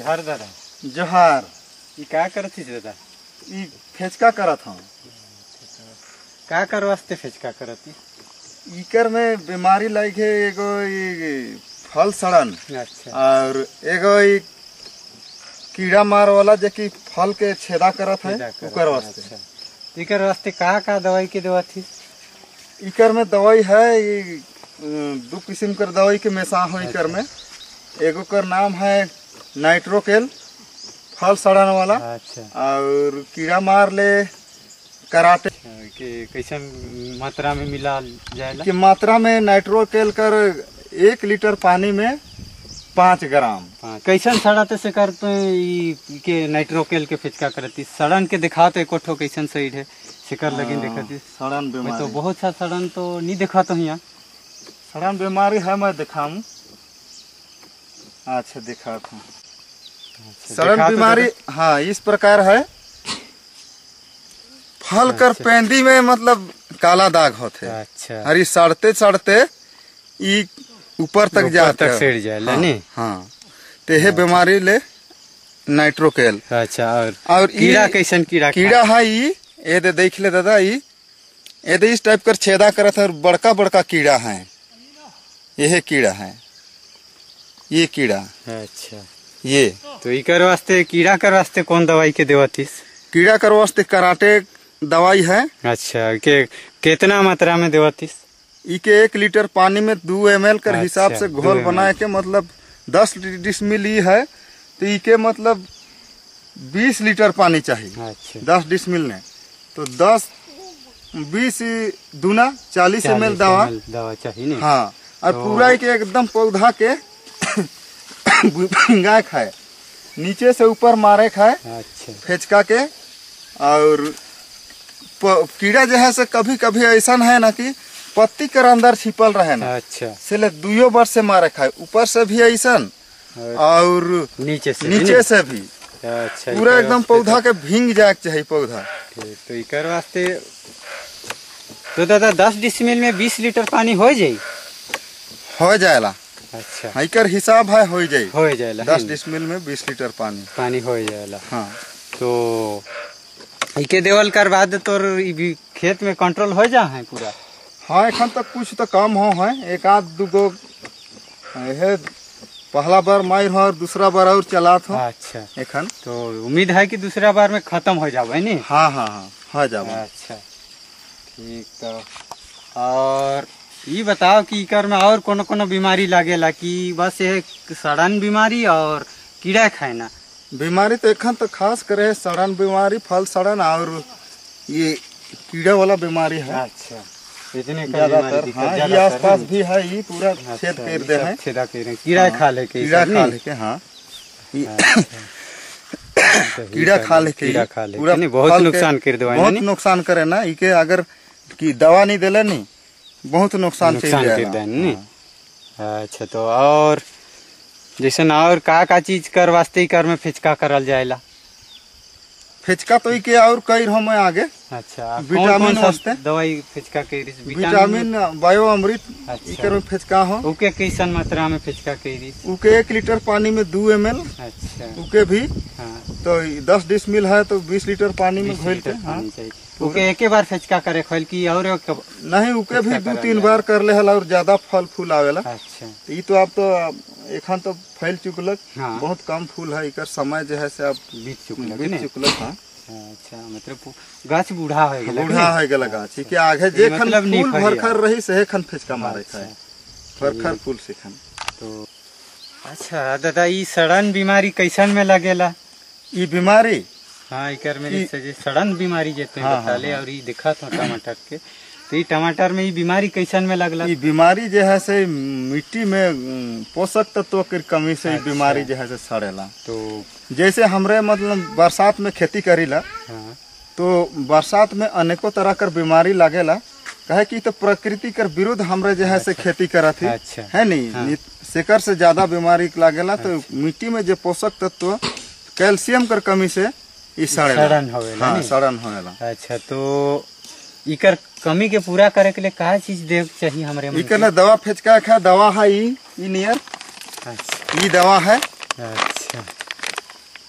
जोहार दादा। जोहार। ई का करत दादा? ई फेचका करत हूँ। का कर वास्ते फेचका करत? इकर में बीमारी लगे एगो फल सड़न। अच्छा। और एगो कीड़ा मार वाला जो कि फल के छेदा करत है उकर वास्ते। अच्छा। इकर वास्ते का दवाई के देवा थी? इकर में दवाई है दो किस्म कर दवाई के मेसा हो। इकर में एगो कर नाम है नाइट्रोकेल फल सड़न वाला। अच्छा। और कीड़ा मार ले कराटे के कैसन मात्रा में मिला जाएगा? कि मात्रा में नाइट्रोकेल कर 1 लीटर पानी में 5 ग्राम। कैसन सड़ाते से कर के नाइट्रोकेल के फिचका करती सड़न के दिखाओ तो एको ठो कैसन सही है शिकर लगी देखती सड़न बीमारी। तो बहुत सा सड़न तो नहीं देखा तो यहाँ सड़न बीमारी है। मैं दिखाऊं? अच्छा दिखाता हूँ। सड़न बीमारी हाँ इस प्रकार है। फल कर पेंदी में मतलब काला दाग होते। अच्छा। हरी सड़ते सड़ते ऊपर तक जाते सड़ जाए। हाँ तो यह बीमारी ले नाइट्रोकेल। अच्छा। और कीड़ा कैसन कीड़ा है ये दे देख ले दादा। ये इस टाइप कर छेदा करत है और बड़का बड़का कीड़ा है। यह कीड़ा है ये कीड़ा। अच्छा। ये तो इकर वास्ते कीड़ा कर वास्ते कौन दवाई के देवतीस? कीड़ा कर वास्ते कराटे दवाई है। अच्छा। के कितना मात्रा में देवतीस? इके 1 लीटर पानी में 2 ml कर हिसाब से घोल बनाए के मतलब 10 डिसमिल है तो इके मतलब 20 लीटर पानी चाहिए। अच्छा। 10 डिसमिल में तो 10-20 दूना 40 ml दवा चाहिए। हाँ। और पूरा के एकदम पौधा के भिंगा खाए नीचे से ऊपर मारे खाए। अच्छा। फेचका के। और कीड़ा जो है से कभी कभी ऐसा है ना कि पत्ती कर अंदर छिपल रहे ना। अच्छा। से 2 बार से मारे खाए ऊपर से भी ऐसा और नीचे से भी। अच्छा। पूरा एकदम पौधा के भींग जाए चाहिए पौधा। तो इकर वास्ते तो दादा 10 डिसमिल में 20 लीटर पानी हो जाएगा। अच्छा। इकर हिसाब है हो जाएगा 10 डिसमिल में 20 लीटर पानी हो जाएगा। हाँ। तो इके देवल कर बाद तो खेत में कंट्रोल हो जा है पूरा। हाँ एखन तक कुछ तो कम हो है। 1-2 पहला बार मार हो और दूसरा बार और चला था। अच्छा। एखन तो उम्मीद है कि दूसरा बार में खत्म हो जाए नहीं? हाँ हाँ हाँ हो जाए। अच्छा ठीक। तो और ये बताओ कि इकर में और कोनो बीमारी लागेला कि बस ये सड़न बीमारी और कीड़ा खाना बीमारी? तो एखन तो खास करे सड़न बीमारी फल सड़न और ये कीड़ा वाला बीमारी है। अच्छा। इतने ज्यादातर हाँ ये आसपास भी है। ये पूरा छेद कर दे है। छेदा कर कीड़ा खा ले के हाँ कीड़ा खा ले पूरा बहुत नुकसान कर दे। बहुत नुकसान करे ना इके अगर की दवा नहीं दिले नहीं बहुत नुकसान कर दे। अच्छा। तो और जैसे और का चीज कर वास्ते कर में फिचका करल जाएला? फिचका तो इके और कई हम आगे। अच्छा। विटामिन वास्ते दवाई फिचका के विटामिन बायो अमृत। अच्छा। इकर में फिचका हो उके कैसन मात्रा में फिचका के उके 1 लीटर पानी में 2 ml। अच्छा। उके भी हाँ। तो 10 डिसमिल है तो 20 लीटर पानी में घोल के। हाँ। उके एक बार फिचका करे खोल की और नहीं उके भी 2-3 बार कर ले हल और ज्यादा फल फूल आवेला। अच्छा। ये तो आप तो एखन तो फैल चुकलक। हाँ। बहुत कम फूल है इकर समय जो है से अब बीत चुकलक। हाँ। अच्छा। मतलब गाछ बूढ़ा हो गेला गाछ के आगे जे खन फूल भरखर रही से खन फिचका मारे खाए भरखर फूल से खन। तो अच्छा दादा ये सड़न बीमारी कैसन में लगेला? ये बीमारी हाँ इकर में जैसे सड़न बीमारी जेते बताले। और ये दिखा था टमाटर के तो ये टमाटर में ये बीमारी कैसन में लगला? ये बीमारी जो है से मिट्टी में पोषक तत्व की कमी से ये बीमारी जो है से सड़ेला। तो जैसे हमरे मतलब बरसात में खेती करीला। हाँ। तो बरसात में अनेकों तरह कर बीमारी लागेला कहे कि तो प्रकृति कर विरुद्ध हमरे जो है से खेती करत है। अच्छा। है नहीं हाँ। शेकर से ज्यादा बीमारी लागेला। तो मिट्टी में जो पोषक तत्व कैल्शियम कर कमी से सड़न होवेला। हाँ सड़न होवेला। अच्छा। तो इकर कमी के पूरा करे के लिए का चीज दे चाहिए हमरे? इकर दवा फेचका खा दवा है ई नियर। अच्छा। ये दवा है। अच्छा।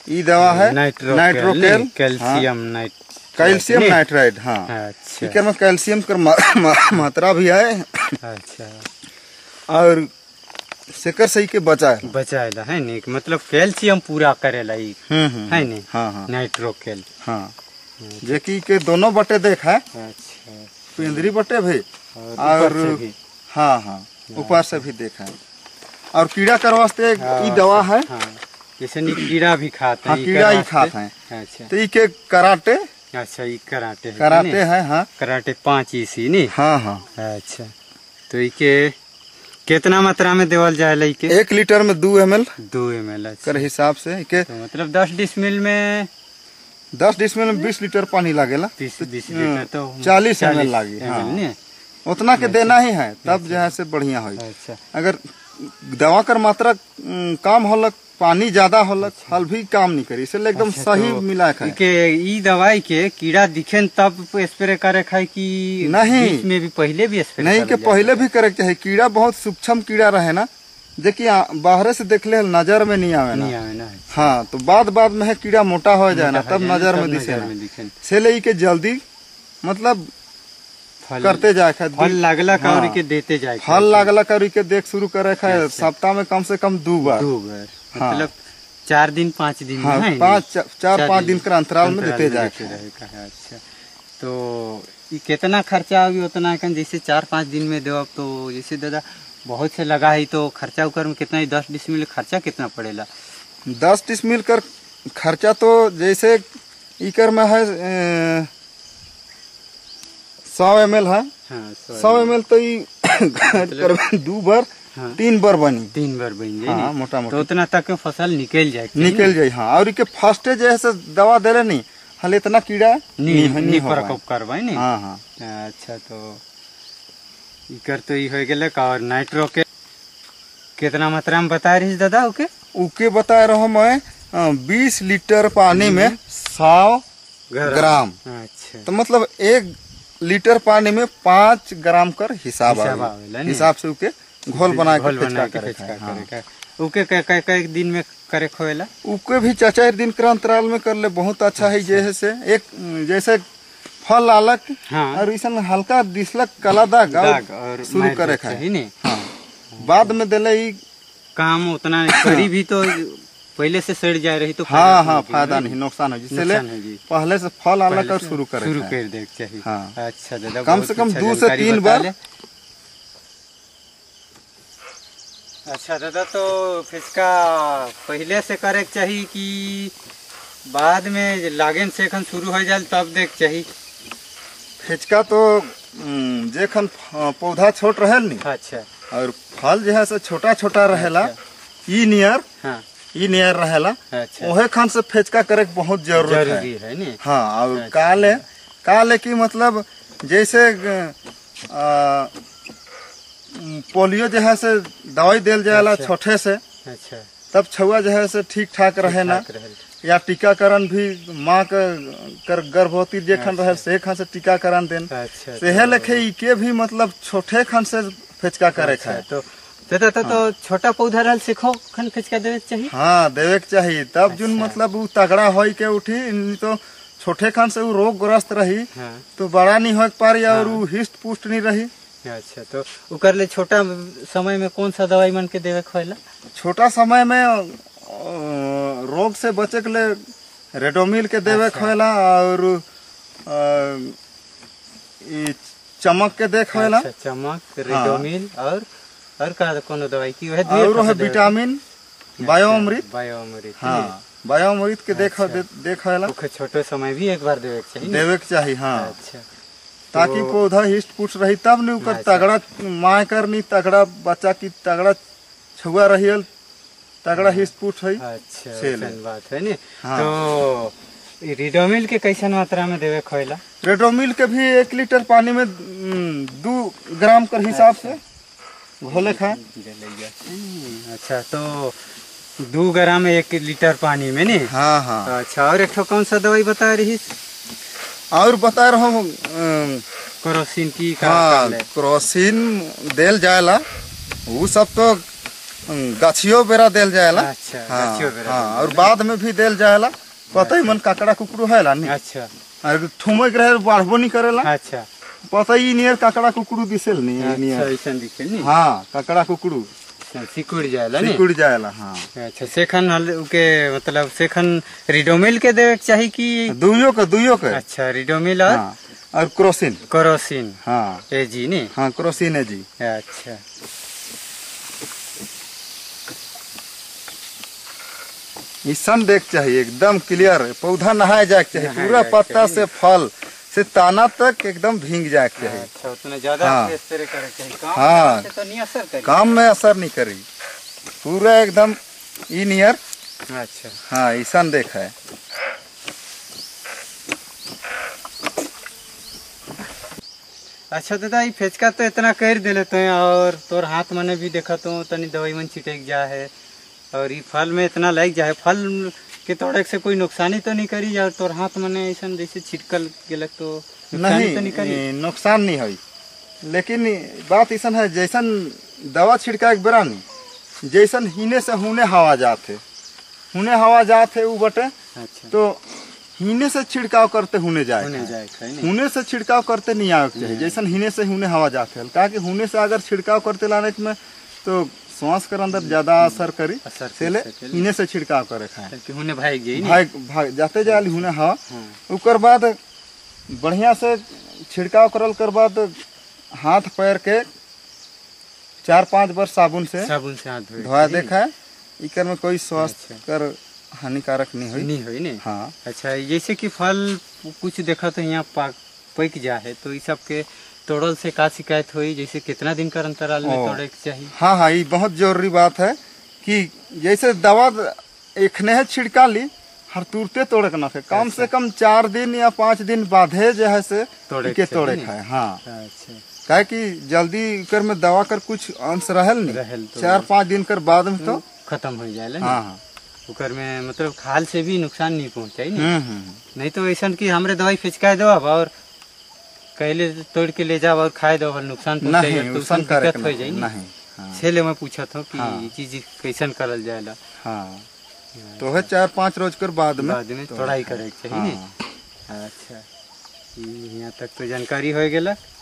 ई दवा है नाइट्रोकेल कैल्शियम कैल्शियम नाइट्राइड। हाँ अच्छा इकर में कैल्शियम कर मात्रा भी है। अच्छा और सेकर सही के बचाएला है नी, मतलब कैल्शियम पूरा करेला ई है नी। हाँ हाँ नाइट्रोकेल। हाँ जेकी के दोनों बटे देख है। अच्छा पिंदरी बटे भी और हाँ हाँ ऊपर से भी देखा है। और कीड़ा कर वास्ते ई दवा है। हाँ जैसे नी कीड़ा भी खाते हैं। हाँ कीड़ा ही खाते हैं। अच्छा तो ई के कराटे। अच्छा ई कराटे है। हाँ कराटे 5 इसी नी। हाँ हाँ अच्छा तो ई के कितना मात्रा में देवल जाए? 1 लीटर में 2 ml कर हिसाब से के तो मतलब 10 डिसमिल में 20 लीटर पानी लागेला। 20 लीटर तो 40 ml लागी। हाँ उतना के देना ही है तब जहाँ से बढ़िया हो। अच्छा अगर दवा कर मात्रा कम होलक पानी ज्यादा होलक हल भी काम नहीं करी, इसलिए एकदम सही मिला है के ई दवाई के कीड़ा दिखे तब स्प्रे करे खाए कि नहीं बीच में भी पहले भी स्प्रे नहीं के पहले भी करे चाहिए। कीड़ा बहुत सूक्ष्म कीड़ा रहे ना, देखिए बाहर से देखले नजर में नहीं आवे ना। हाँ तो बाद में है कीड़ा मोटा हो जाए ना तब नजर में दिखे। इसलिए के जल्दी मतलब करते जाए फल लागला का के देते जाए। फल लागला का के देख शुरू करे खाए सप्ताह में कम से कम 2 बार। मतलब 4 दिन 5 दिन। हाँ 4-5 दिन के अंतराल में देते जाए। अच्छा तो ये कितना खर्चा होगी उतना कन जैसे 4-5 दिन में दो तो जैसे दादा बहुत से लगा है तो खर्चा उकर में कितना 10 डिसमिल खर्चा कितना पड़ेगा? 10 डिसमिल कर खर्चा तो जैसे इकर में है 100 ml है। 100 ml तो 2 बार 3 बार बनी। 3 बार बन जाए। हाँ मोटा मोटा तो उतना तक फसल निकल जाए। हाँ और के फर्स्ट जैसे दवा देले नहीं हल इतना कीड़ा नहीं प्रकोप करवाई नहीं। हाँ हाँ अच्छा तो इकर तो हो गए। और नाइट्रो के कितना मात्रा में बता रही दादा? उके बता रहा मैं 20 लीटर पानी में 100 ग्राम। अच्छा तो मतलब 1 लीटर पानी में 5 ग्राम कर हिसाब से उके घोल बना के उके कई दिन में करे खोएला? उके भी 4 दिन के अंतराल में कर ले बहुत अच्छा है। जैसे फल आलक और ऐसा हल्का दिसलक काला दाग और शुरू करे खाए। हाँ बाद में दिले काम उतना करी भी तो पहले से सड़ जाए रही तो हाँ हाँ फायदा नहीं नुकसान है। जिससे पहले से फल आलक और शुरू कर दे चाहिए। हाँ अच्छा दादा कम से कम 2 से 3 बार। अच्छा दादा तो फिसका पहले से करे चाहिए कि बाद में लागेन से खन शुरू हो जाए तब देख चाहिए? फिचका तो जेखन पौधा छोट रहे नहीं। अच्छा और फल जो है से छोटा छोटा रहेला ई नियर रहेला। अच्छा ओहे खान से फिचका करे बहुत जरूरी है नी। हाँ और काले की मतलब जैसे पोलियो जो है से दवाई देल जाएला छोटे से। अच्छा तब छुआ जो है से ठीक ठाक रहे ना। या टीकाकरण भी माँ कर गर्भवती जेखन रहे से खान से टीकाकरण देन। अच्छा सेहे लेखे के भी मतलब छोटे खान से फिचका करे खाए। तो छोटा पौधा रहल सिखो खन फिचका देवे चाहिए। हाँ देवे के चाहिए तब जुन मतलब वो तगड़ा हो के उठी तो छोटे खान से वो रोग ग्रस्त रही। तो बड़ा नहीं हो पारी और वो हिस्ट पुष्ट नहीं रही। अच्छा तो उकर ले छोटा समय में कौन सा दवाई मन के देवे खोला? छोटा समय में रोग से बचे के लिए रेडोमिल के देवे खोला और चमक के दे खोला। अच्छा, चमक रेडोमिल और का कोनो दवाई की है? और है विटामिन बायोअमृत। हाँ बायोअमृत के देखला छोटे समय भी एक बार देवे के चाहिए। हाँ अच्छा ताकि पौधा हिस्ट पुष्ट रही तब नहीं उकर तगड़ा माँ करनी तगड़ा बच्चा की तगड़ा छुआ रही तगड़ा हिस्ट पुष्ट है। अच्छा बात है नी। तो रेडोमिल के कैसन मात्रा में देवे खोला? रेडोमिल के भी 1 लीटर पानी में 2 ग्राम कर हिसाब से घोले खाए। अच्छा तो 2 ग्राम 1 लीटर पानी में नहीं? हाँ हाँ। अच्छा और एक कौन सा दवाई बता रही? और बता रहा हूँ क्रोसिन की। हाँ क्रोसिन देल जाएला वो सब तो गाछियों बेरा देल जाएला। अच्छा हाँ गाछियों बेरा हाँ और बाद में भी देल जाएला। पता ही मन काकड़ा कुकड़ू है ला नहीं। अच्छा और ठुमक रहे बढ़बो नहीं करेला। अच्छा पता ही नियर काकड़ा कुकड़ू दिसेल नहीं अच्छा नियर। ऐसा दिखे नहीं। हाँ काकड़ा कुकड़ू सिकुड़ जाएला नहीं। सिकुड़ जाएला। हाँ अच्छा सेखन के मतलब सेखन रिडोमिल के देवे के चाहिए कि दुइयो के। अच्छा रिडोमिल और हाँ और क्रोसिन। क्रोसिन हाँ ए जी नहीं। हाँ क्रोसिन है जी। अच्छा ईसन देख चाहिए एकदम क्लियर। पौधा नहाए जाए चाहिए पूरा पत्ता से फल से ताना तक एकदम भींग जाए चाहिए। अच्छा उतना ज्यादा हाँ। स्प्रे करे चाहिए। काम हाँ। से तो नहीं असर करे। काम में असर नहीं करी पूरा एकदम ई नियर। अच्छा हाँ ईसन देख है। अच्छा दादा ये फेचका तो इतना कर दे लेते हैं और तोर हाथ मने भी देखा तो तनी दवाई मन छिटक जा है और ये फल में इतना लग जाए फल के तोड़े से कोई नुकसानी तो नहीं करी और तोर हाथ मने ऐसा जैसे छिटकल गेलक तो नुकसानी तो नहीं करी। नहीं नुकसान नहीं हुई लेकिन बात ऐसा है जैसन दवा छिड़का एक बेरा नहीं जैसन हीने से हुने हवा जाते वो बटे। अच्छा तो हीने से छिड़काव करते हुने जाए हुने से छिड़काव करते नहीं आवे चाहिए। जैसन हीने से हुने हवा जाते का कि हुने से अगर छिड़काव करते लाने में तो श्वास कर अंदर ज्यादा असर करी सेले हीने से छिड़काव करे खाए हुने भाग गई भाग जाते जाए हुने हवा। उकर बाद बढ़िया से छिड़काव करल कर बाद हाथ पैर के 4-5 बार साबुन से हाथ धोया देखा है इकर में कोई स्वास्थ्य कर हानिकारक नहीं हुई नहीं। हाँ अच्छा जैसे कि फल कुछ देखा तो यहाँ पक जा है तो इस सब के तोड़ल से का शिकायत हुई जैसे कितना दिन का अंतराल में तोड़े के चाहिए। हाँ हाँ ये बहुत जरूरी बात है कि जैसे दवा एखने है छिड़का ली हर तुरते तोड़े ना थे कम से कम 4 दिन या 5 दिन बाद है जो है से तोड़े खाए। हाँ अच्छा क्या कि जल्दी कर में दवा कर कुछ अंश रहल नहीं 4-5 दिन कर बाद में तो खत्म हो जाए। हाँ उकर में मतलब खाल से भी नुकसान नहीं पहुंचाई नहीं तो ऐसा कि हमरे दवाई फिचका दो अब और कहले तोड़ के ले जाओ और खाए दो नुकसान नहीं तो दिक्कत हो जाए नहीं। छेले मैं पूछा था कि ये चीज कैसन करल जाएला। हाँ तो है 4-5 रोज कर बाद में थोड़ा ही करे चाहिए। अच्छा यहाँ तक तो जानकारी हो गेला।